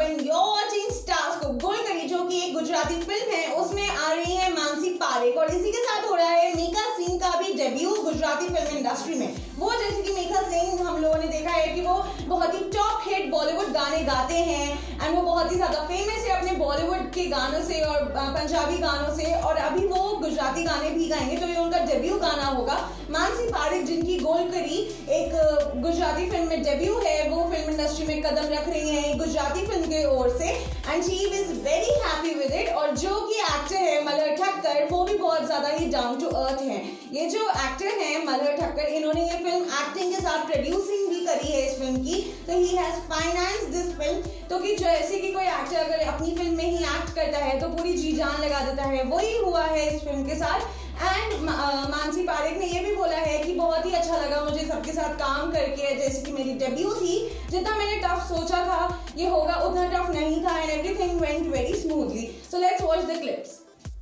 when you're watching Stars को गोलकरी, जो कि एक गुजराती फिल्म है, उसमें आ रही है मानसी पारेख और इसी के साथ हो रहा है मीका सिंह का भी डेब्यू गुजराती फिल्म इंडस्ट्री में। वो जैसे कि मीका सिंह हम लोगों ने देखा है कि वो बहुत ही टॉप हिट बॉलीवुड गाने गाते हैं एंड वो बहुत ही ज्यादा फेमस है अपने बॉलीवुड के गानों से और पंजाबी गानों से, और अभी वो गुजराती गाने भी गाएंगे, तो ये उनका डेब्यू गाना होगा। मानसी पारेख जिनकी गोलकरी एक गुजराती फिल्म में डेब्यू है, वो फिल्म इंडस्ट्री में कदम रख रही हैं गुजराती फिल्म के ओर से and she is very happy with it. और जो कि एक्टर है मल्हार ठक्कर, वो भी बहुत ज्यादा ही डाउन टू अर्थ है। ये जो एक्टर है मल्हार ठक्कर, इन्होंने ये फिल्म एक्टिंग के साथ प्रोड्यूसिंग भी करी है इस फिल्म की, तो he has financed this film. तो कि जैसे कि कोई एक्टर अगर अपनी फिल्म में ही एक्ट करता है तो पूरी जी जान लगा देता है, वही हुआ है इस फिल्म के साथ। एंड मानसी पारेख ने ये भी बोला है कि बहुत ही अच्छा लगा मुझे सबके साथ काम करके, जैसे कि मेरी डेब्यू थी, जितना मैंने टफ सोचा था ये होगा उतना टफ नहीं था and everything went very smoothly. So let's watch the clips.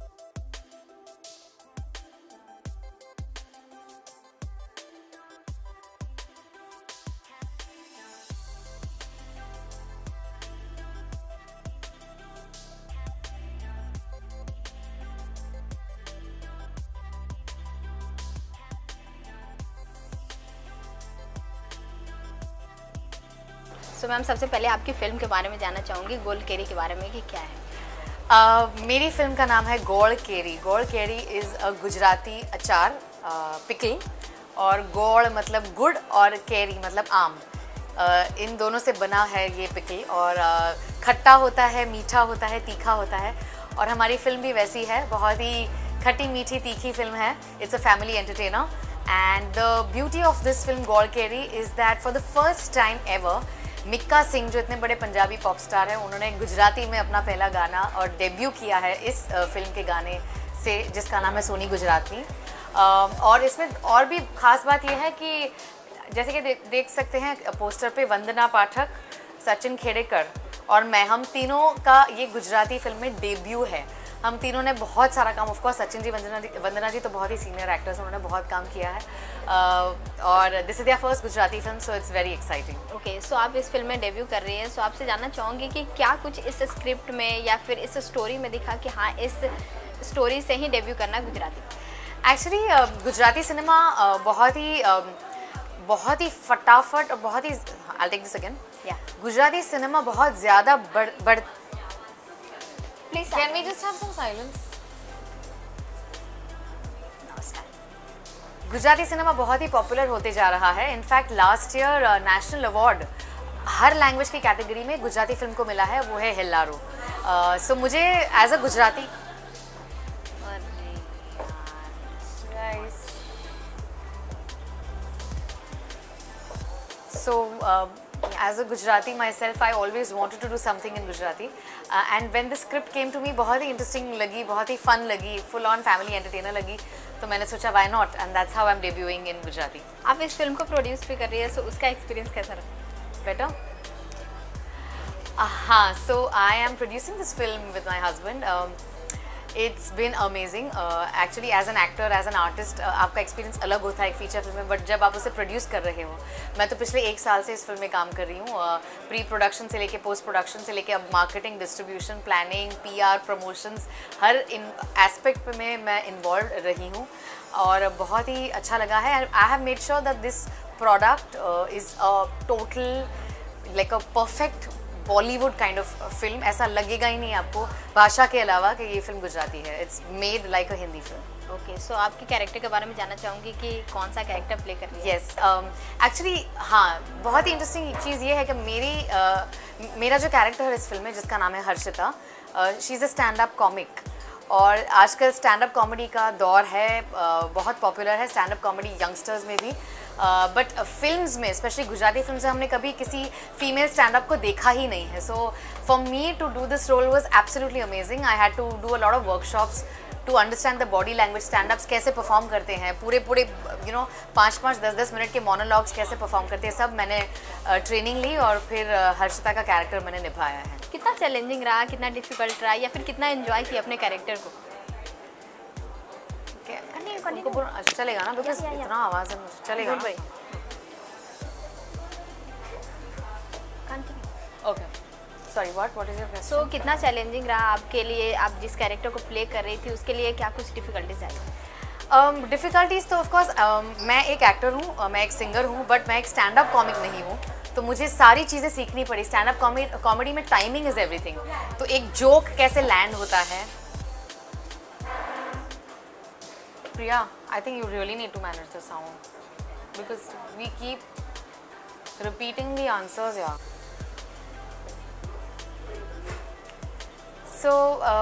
तो मैम सबसे पहले आपकी फिल्म के बारे में जानना चाहूँगी, गोलकेरी के बारे में कि क्या है। मेरी फिल्म का नाम है गोल केरी। गोल केरी इज़ अ गुजराती अचार, पिकल, और गोल मतलब गुड़ और केरी मतलब आम, इन दोनों से बना है ये पिकल। और खट्टा होता है, मीठा होता है, तीखा होता है, और हमारी फिल्म भी वैसी है, बहुत ही खट्टी मीठी तीखी फिल्म है। It's a family entertainer and the beauty of this film Gol Keri is that for the first time ever Mika Singh, जो इतने बड़े पंजाबी पॉप स्टार हैं, उन्होंने गुजराती में अपना पहला गाना और डेब्यू किया है इस फिल्म के गाने से, जिसका नाम है सोनी गुजराती। और इसमें और भी ख़ास बात यह है कि जैसे कि देख सकते हैं पोस्टर पे वंदना पाठक, सचिन खेड़ेकर और मैं, हम तीनों का ये गुजराती फिल्म में डेब्यू है। हम तीनों ने बहुत सारा काम, ऑफकोर्स सचिन जी, वंदना जी तो बहुत ही सीनियर एक्टर्स, उन्होंने बहुत काम किया है और this is their first Gujarati film, so it's very exciting. Okay, so आप इस फिल्म में डेब्यू कर रही हैं, सो आपसे जानना चाहूँगी कि क्या कुछ इस स्क्रिप्ट में या फिर इस स्टोरी में दिखा कि हाँ इस स्टोरी से ही डेब्यू करना गुजराती। एक्चुअली गुजराती सिनेमा बहुत ही फटाफट और बहुत ही, I take this again, Gujarati cinema बहुत ज़्यादा बढ़ Please, can we just have some silence? Gujarati cinema बहुत ही पॉपुलर होते जा रहा है। In fact last year national award हर लैंग्वेज की कैटेगरी में गुजराती फिल्म को मिला है, वो है हेल्लारो। सो मुझे as a Gujarati as a Gujarati myself, I always wanted to do something in Gujarati, and when the script came to me, बहुत ही interesting लगी, बहुत ही fun लगी, full on family entertainer लगी, तो मैंने सोचा why not, and that's how I'm debuting in Gujarati. आप इस फिल्म को प्रोड्यूस भी कर रही है, सो उसका एक्सपीरियंस कैसा रहा? Better? हाँ, so I am producing this film with my husband. It's been amazing. Actually, as an actor, as an artist, आपका एक्सपीरियंस अलग होता है एक फीचर फिल्म में, बट जब आप उसे प्रोड्यूस कर रहे हो, मैं तो पिछले 1 साल से इस फिल्म में काम कर रही हूँ, प्री प्रोडक्शन से लेके पोस्ट प्रोडक्शन से लेके अब marketing, distribution, planning, PR, promotions, हर इन एस्पेक्ट में मैं इन्वॉल्व रही हूँ और बहुत ही अच्छा लगा है। I have made sure that this product is a total like a perfect Bollywood kind of film. ऐसा लगेगा ही नहीं आपको भाषा के अलावा कि ये फिल्म गुजराती है। It's made like a Hindi film. Okay, so आपके कैरेक्टर के बारे में जानना चाहूँगी कि कौन सा कैरेक्टर प्ले कर रही है? येस, एक्चुअली हाँ, बहुत ही इंटरेस्टिंग चीज़ ये है कि मेरा जो कैरेक्टर है इस फिल्म में, जिसका नाम है Harshita, she is a stand up comic, और आजकल स्टैंड अप कॉमेडी का दौर है, बहुत पॉपुलर है स्टैंड अप कॉमेडी यंगस्टर्स में भी, बट फिल्म्स में, स्पेशली गुजराती फिल्म से हमने कभी किसी फीमेल स्टैंड अप को देखा ही नहीं है। So for me to do this role was absolutely amazing. I had to do a lot of workshops to understand the body language, stand ups कैसे परफॉर्म करते हैं, पूरे 5-5, 10-10 मिनट के मोनोलॉग्स कैसे परफॉर्म करते हैं, सब मैंने ट्रेनिंग ली और फिर हर्षिता का कैरेक्टर मैंने निभाया है। कितना चैलेंजिंग रहा, कितना डिफिकल्ट रहा, या फिर कितना एंजॉय किया अपने कैरेक्टर को? चलेगा ना, बिकॉज इतना आवाज़ है, मुझे चलेगा। Okay, sorry what is your question? So कितना चैलेंजिंग रहा आपके लिए, आप जिस कैरेक्टर को प्ले कर रही थी उसके लिए क्या कुछ डिफिकल्टीज आई? डिफ़िकल्टीज़ तो ऑफकोर्स मैं एक एक्टर हूँ, मैं एक सिंगर हूँ, बट मैं एक स्टैंड अप कॉमिक नहीं हूँ, तो मुझे सारी चीज़ें सीखनी पड़ी। स्टैंड अप कॉमेडी में टाइमिंग इज़ एवरीथिंग। तो एक जोक कैसे लैंड होता है। Priya, I think you really need to manage the sound because we keep repeating the answers यार। सो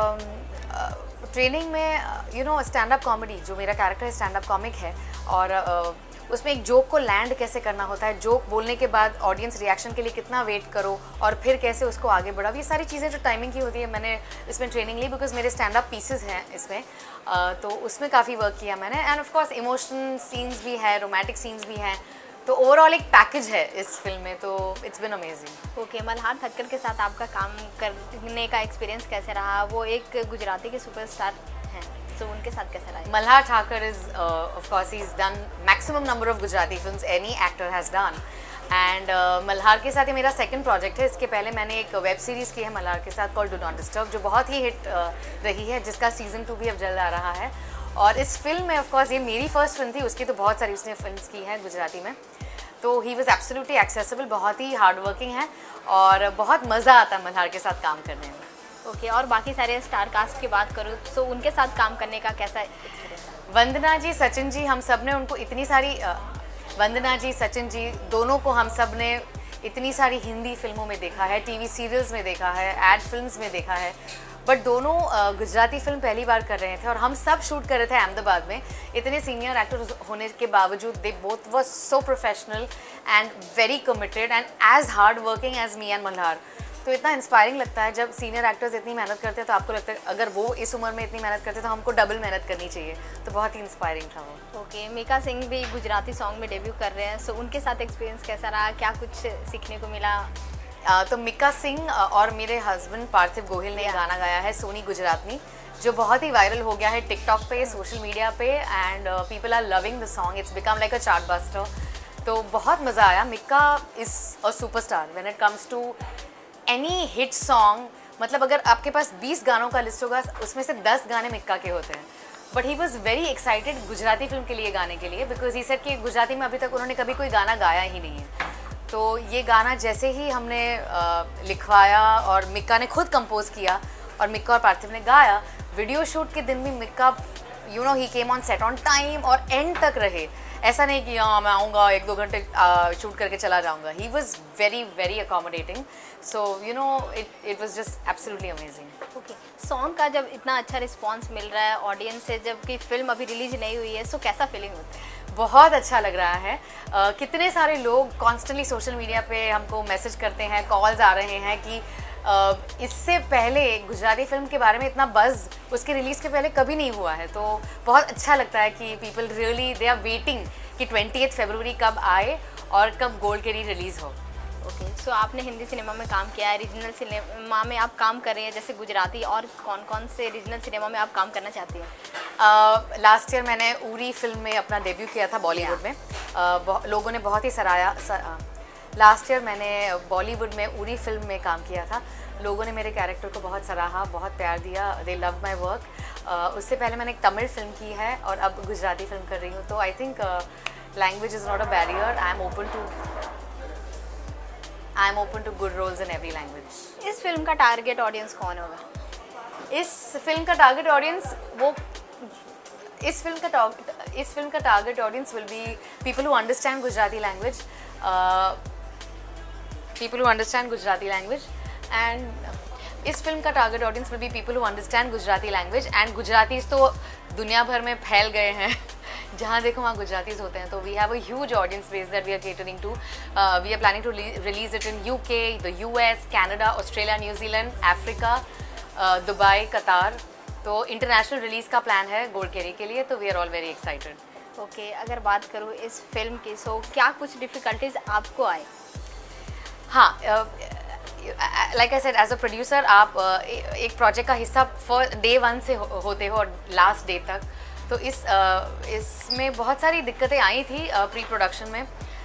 ट्रेनिंग में you know stand up comedy, जो मेरा कैरेक्टर है स्टैंड अप कॉमिक है, और उसमें एक जोक को लैंड कैसे करना होता है, जोक बोलने के बाद ऑडियंस रिएक्शन के लिए कितना वेट करो और फिर कैसे उसको आगे बढ़ाओ, ये सारी चीज़ें जो टाइमिंग की होती है मैंने इसमें ट्रेनिंग ली बिकॉज मेरे स्टैंड अप पीसेस हैं इसमें। तो उसमें काफ़ी वर्क किया मैंने। And of course emotional scenes भी है, रोमांटिक सीन्स भी हैं, तो ओवरऑल एक पैकेज है इस फिल्म में, तो it's been amazing. Okay, Malhar Thakkar के साथ आपका काम करने का एक्सपीरियंस कैसे रहा? वो एक गुजराती के सुपरस्टार हैं, तो उनके साथ कैसे रहा? Malhar Thakar is of course he is done maximum number of Gujarati films any actor has done. And Malhar के साथ ये मेरा सेकंड प्रोजेक्ट है। इसके पहले मैंने एक वेब सीरीज़ की है मल्हार के साथ कॉल्ड डू नॉट डिस्टर्ब, जो बहुत ही हिट रही है, जिसका सीज़न 2 भी अब जल्द आ रहा है। और इस फिल्म में ऑफकोर्स ये मेरी फर्स्ट फिल्म थी, उसकी तो बहुत सारी उसने फिल्म्स की हैं गुजराती में। तो ही वॉज एब्सोल्युटली एक्सेसिबल, बहुत ही हार्ड वर्किंग है और बहुत मज़ा आता है मल्हार के साथ काम करने में। ओके, और बाकी सारे स्टार कास्ट की बात करूँ तो उनके साथ काम करने का कैसा एक्सपीरियंस है? वंदना जी, सचिन जी, हम सब ने उनको इतनी सारी वंदना जी, सचिन जी, दोनों को हम सब ने इतनी सारी हिंदी फिल्मों में देखा है, टीवी सीरियल्स में देखा है, एड फिल्म्स में देखा है, बट दोनों गुजराती फिल्म पहली बार कर रहे थे और हम सब शूट कर रहे थे अहमदाबाद में। इतने सीनियर एक्टर्स होने के बावजूद they both were so professional and very committed and as hard working as me and Malhar. तो इतना इंस्पायरिंग लगता है जब सीनियर एक्टर्स इतनी मेहनत करते हैं, तो आपको लगता है अगर वो इस उम्र में इतनी मेहनत करते हैं तो हमको डबल मेहनत करनी चाहिए। तो बहुत ही इंस्पायरिंग था वो। ओके, मीका सिंह भी गुजराती सॉन्ग में डेब्यू कर रहे हैं, सो उनके साथ एक्सपीरियंस कैसा रहा, क्या कुछ सीखने को मिला? तो मीका सिंह और मेरे हस्बैंड पार्थिव गोहिल ने गाना गाया है सोनी गुजरातनी, जो बहुत ही वायरल हो गया है टिकटॉक पे, सोशल मीडिया पे, and people are loving the song. It's become like a chart buster. तो बहुत मज़ा आया। Mika is a superstar when it comes to any hit song. मतलब अगर आपके पास 20 गानों का लिस्ट होगा, उसमें से 10 गाने मिक्का के होते हैं। But he was very excited Gujarati film के लिए गाने के लिए, बिकॉज ही सेड कि गुजराती में अभी तक उन्होंने कभी कोई गाना गाया ही नहीं है। तो ये गाना जैसे ही हमने लिखवाया और मिक्का ने खुद कंपोज किया और मिक्का और पार्थिव ने गाया, वीडियो शूट के दिन भी Mika you know he came on set on time और एंड तक रहे। ऐसा नहीं कि हाँ मैं आऊँगा 1-2 घंटे शूट करके चला जाऊँगा। He was very very accommodating. So you know it was just absolutely amazing. Okay, song का जब इतना अच्छा रिस्पॉन्स मिल रहा है ऑडियंस से, जबकि फिल्म अभी रिलीज नहीं हुई है, सो कैसा फीलिंग होता है? बहुत अच्छा लग रहा है। कितने सारे लोग कॉन्स्टेंटली सोशल मीडिया पे हमको मैसेज करते हैं, कॉल्स आ रहे हैं कि इससे पहले गुजराती फिल्म के बारे में इतना बज़ उसके रिलीज़ के पहले कभी नहीं हुआ है। तो बहुत अच्छा लगता है कि people really they are waiting कि 28 फरवरी कब आए और कब गोल्ड केरी रिलीज़ हो। ओके, सो आपने हिंदी सिनेमा में काम किया है, रीजनल सिनेमा में आप काम कर रहे हैं, जैसे गुजराती, और कौन कौन से रीजनल सिनेमा में आप काम करना चाहती हैं? लास्ट ईयर मैंने उरी फिल्म में अपना डेब्यू किया था बॉलीवुड में। लोगों ने बहुत ही सराहा। लास्ट ईयर मैंने बॉलीवुड में उरी फिल्म में काम किया था। लोगों ने मेरे कैरेक्टर को बहुत सराहा, बहुत प्यार दिया, दे लव माई वर्क। उससे पहले मैंने एक तमिल फिल्म की है और अब गुजराती फिल्म कर रही हूँ। तो I think language is not a barrier. I am open to good roles in every language. इस फिल्म का टारगेट ऑडियंस कौन होगा? इस फिल्म का टारगेट ऑडियंस इस फिल्म का target audience will be people who understand Gujarati language, and इस फिल्म का target audience will be people who understand Gujarati language. And Gujaratis तो दुनिया भर में फैल गए हैं, जहाँ देखो वहाँ गुजरातीज होते हैं। तो we have a huge audience base that we are catering to. We are planning to release it in UK, the US, Canada, Australia, New Zealand, Africa, Dubai, Qatar. तो इंटरनेशनल रिलीज़ का प्लान है गोल्ड केरी के लिए। तो we are all very excited. Okay, अगर बात करूँ इस फिल्म की, सो क्या कुछ डिफ़िकल्टीज आपको आए? हाँ, like I said, as a producer आप एक प्रोजेक्ट का हिस्सा डे 1 से होते हो और लास्ट डे तक। तो इसमें बहुत सारी दिक्कतें आई थी प्री प्रोडक्शन में।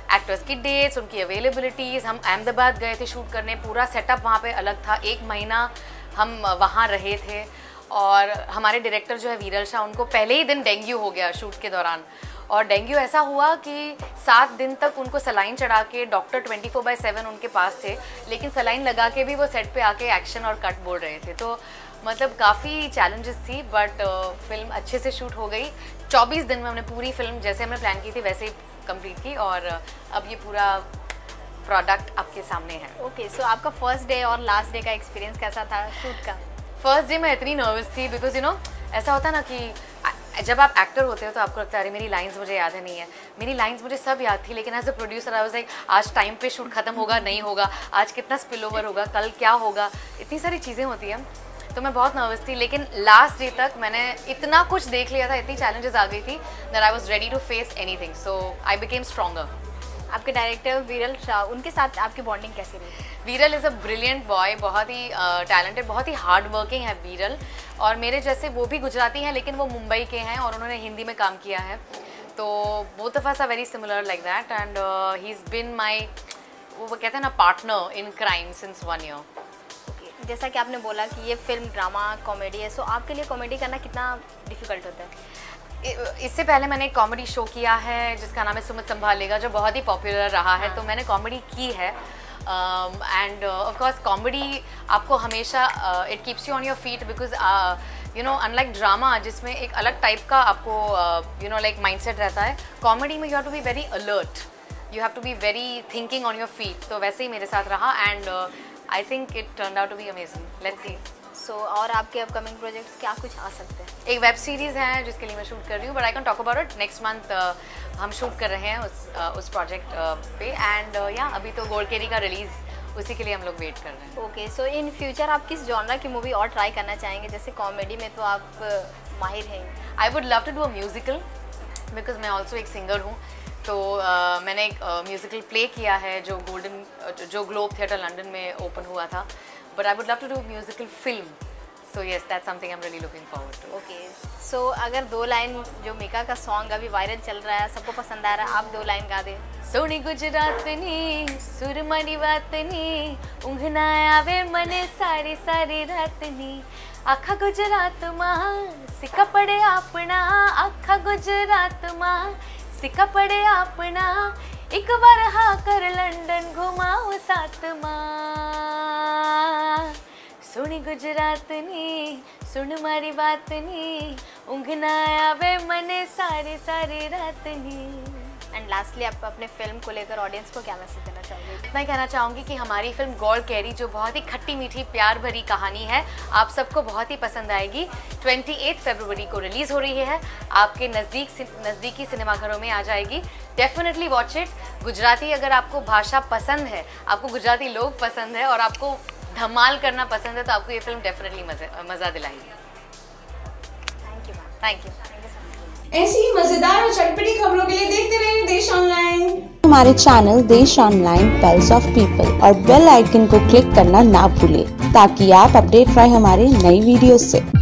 एक्टर्स की डेट्स, उनकी अवेलेबिलिटीज़। हम अहमदाबाद गए थे शूट करने, पूरा सेटअप वहाँ पे अलग था। 1 महीना हम वहाँ रहे थे और हमारे डायरेक्टर जो है वीरल शाह, उनको पहले ही दिन डेंगू हो गया शूट के दौरान। और डेंगू ऐसा हुआ कि 7 दिन तक उनको सलाइन चढ़ा के, डॉक्टर 24/7 उनके पास थे, लेकिन सलाइन लगा के भी वो सेट पे आके एक्शन और कट बोल रहे थे। तो मतलब काफ़ी चैलेंजेस थी, बट फिल्म अच्छे से शूट हो गई। 24 दिन में हमने पूरी फिल्म जैसे हमने प्लान की थी वैसे ही कंप्लीट की और अब ये पूरा प्रोडक्ट आपके सामने है। ओके, सो आपका फर्स्ट डे और लास्ट डे का एक्सपीरियंस कैसा था शूट का? फर्स्ट डे मैं इतनी नर्वस थी बिकॉज यू नो ऐसा होता ना कि जब आप एक्टर होते हो तो आपको लगता है अरे मेरी लाइंस मुझे याद है नहीं है। मेरी लाइंस मुझे सब याद थी, लेकिन as a producer I was like आज टाइम पे शूट खत्म होगा नहीं होगा, आज कितना स्पिल ओवर होगा, कल क्या होगा, इतनी सारी चीज़ें होती हैं। तो मैं बहुत नर्वस थी, लेकिन लास्ट डे तक मैंने इतना कुछ देख लिया था, इतनी चैलेंजेस आ गई थी that I was ready to face anything, so I became stronger. आपके डायरेक्टर वीरल शाह, उनके साथ आपकी बॉन्डिंग कैसी रही? वीरल इज़ अ ब्रिलियंट बॉय, बहुत ही टैलेंटेड, बहुत ही हार्ड वर्किंग है वीरल। और मेरे जैसे वो भी गुजराती हैं लेकिन वो मुंबई के हैं और उन्होंने हिंदी में काम किया है, तो both of us are very similar like that and he is been my, वो कहते हैं ना, partner in crime since 1 year. जैसा कि आपने बोला कि ये फिल्म ड्रामा कॉमेडी है, सो आपके लिए कॉमेडी करना कितना डिफ़िकल्ट होता है? इससे पहले मैंने एक कॉमेडी शो किया है जिसका नाम है सुमित संभालेगा, जो बहुत ही पॉपुलर रहा है, तो मैंने कॉमेडी की है। एंड ऑफ कोर्स कॉमेडी आपको हमेशा it keeps you on your feet because you know unlike drama जिसमें एक अलग टाइप का आपको यू नो लाइक माइंडसेट रहता है, कॉमेडी में you have to be very alert, you have to be very thinking on your feet. तो वैसे ही मेरे साथ रहा and I think it turn out to be amazing. Let's see. So और आपके अपकमिंग प्रोजेक्ट्स क्या कुछ आ सकते हैं? एक वेब सीरीज़ है जिसके लिए मैं शूट कर रही हूँ, but I can talk about it next month. हम शूट कर रहे हैं उस प्रोजेक्ट पे एंड या अभी तो गोल्ड केरी का रिलीज़, उसी के लिए हम लोग वेट कर रहे हैं। ओके, सो इन फ्यूचर आप किस जॉनरा की मूवी और ट्राई करना चाहेंगे? जैसे कॉमेडी में तो आप माहिर हैं। I would love to do a musical because मैं ऑल्सो एक सिंगर हूँ, तो मैंने एक म्यूजिकल प्ले किया है जो ग्लोब थिएटर लंदन में ओपन हुआ था, but I would love to do musical film, so yes that's something I am really looking forward to. Okay, so अगर 2 लाइन, जो मीका का सॉन्ग अभी वायरल चल रहा है, सबको पसंद आ रहा है, आप 2 लाइन गा दें। सोनी गुजरातनी सुरमणी वातनी ऊँघना आवे मने सारी सारी रातनी, आखा गुजरात मां सिक्का पड़े आपना, आखा गुजरात मां सिक्का पड़े आपना, एक बार हाँ कर लंदन घुमाओ साथ मां, सुनी गुजरातनी सुन मारी बातनी ऊँघना आवे मने सारी सारी रातनी। एंड लास्टली आप अपने फिल्म को लेकर ऑडियंस को क्या मैसेज देना चाहोगे? मैं कहना चाहूँगी कि हमारी फिल्म गोल्ड कैरी जो बहुत ही खट्टी मीठी प्यार भरी कहानी है, आप सबको बहुत ही पसंद आएगी। 28 फरवरी को रिलीज़ हो रही है, आपके नज़दीकी सिनेमाघरों में आ जाएगी। Definitely watch it. गुजराती अगर आपको भाषा पसंद है, आपको गुजराती लोग पसंद है और आपको धमाल करना पसंद है, तो आपको ये फिल्म डेफिनेटली मज़ा दिलाएगी। Thank you ma'am. Thank you. ऐसी ही मजेदार और चटपटी खबरों के लिए देखते रहिए देश ऑनलाइन। हमारे channel Desh online pulse of people और बेल आइकन को क्लिक करना ना भूलें ताकि आप अपडेट रहे हमारे नई वीडियो से।